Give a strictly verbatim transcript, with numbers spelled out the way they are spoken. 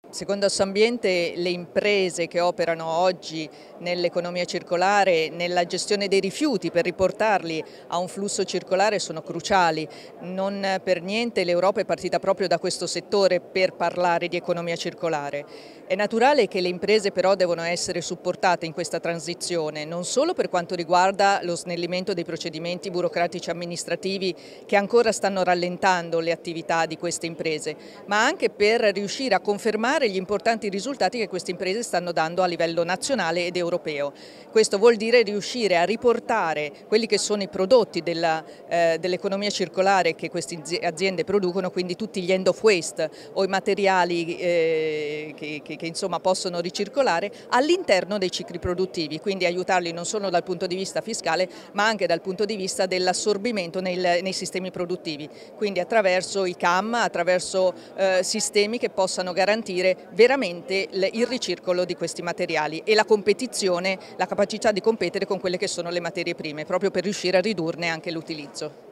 Secondo Assambiente le imprese che operano oggi nell'economia circolare, nella gestione dei rifiuti per riportarli a un flusso circolare sono cruciali. Non per niente l'Europa è partita proprio da questo settore per parlare di economia circolare. È naturale che le imprese però devono essere supportate in questa transizione, non solo per quanto riguarda lo snellimento dei procedimenti burocratici amministrativi che ancora stanno rallentando le attività di queste imprese, ma anche per riuscire a confermare gli importanti risultati che queste imprese stanno dando a livello nazionale ed europeo. Questo vuol dire riuscire a riportare quelli che sono i prodotti dell'economia eh, dell circolare che queste aziende producono, quindi tutti gli end of waste o i materiali eh, che, che, che insomma possono ricircolare all'interno dei cicli produttivi, quindi aiutarli non solo dal punto di vista fiscale ma anche dal punto di vista dell'assorbimento nei, nei sistemi produttivi, quindi attraverso i C A M, attraverso eh, sistemi che possano garantire veramente il ricircolo di questi materiali e la competizione, la capacità di competere con quelle che sono le materie prime, proprio per riuscire a ridurne anche l'utilizzo.